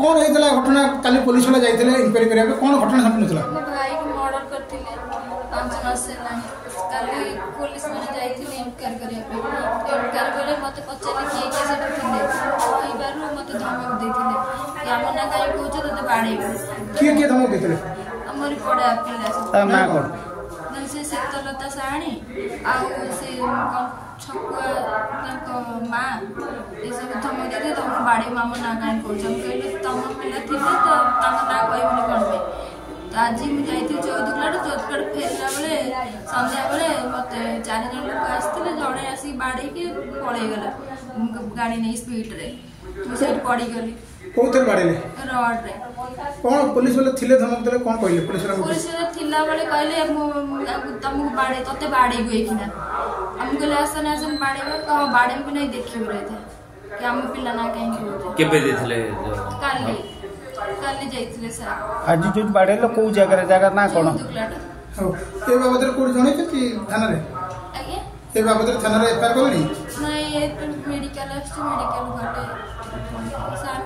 कौन होता घटना काली पुलिस वाला जाते इंक्वारी करने कौन घटना सामने होता मो भाई को मर्डर करते 5 मास काली पुलिस मैंने जाइए इंक्वारी करने मत पचारे किए किए कहीबार मत धमक देते आम ना कहीं कौच ते बाड़े किए किए धमक देते आमरी पड़ा पिला ना कौन से शीतलता साणी से छकुआ माँ ये सब धमक देते तुम बाड़ी माम ना कहीं कौच कहले तुम पिला थे तो ना कहबी कौन पे तो आज मुझे चौदुकलाट फेरला बेले सन्ध्या बेले मत 4 जन लोक आसते जड़े आसिक बाड़ी के पलैगला गाड़ी नहीं स्पीड रे मुझे पड़गली कौन बाड़े रड रे कौन पुलिस वाले थिले धमक देले कौन कहले पुलिस वाले थिला बेले कहले तुमको बाड़े तते बाड़े गुएकिना हम कहले आसन आसन बाड़े कह बाड़े भी नहीं देखियो रहे थे कि हम पिला ना कहीं के केबे देथिले काली काली जाइथिले सर आज जो बाड़े लो को जगह ना कोन हो ए बाबद रे कोड जणे कि थाना रे आगे ए बाबद रे थाना रे एफआईआर करनी नहीं ये मेडिकल गटे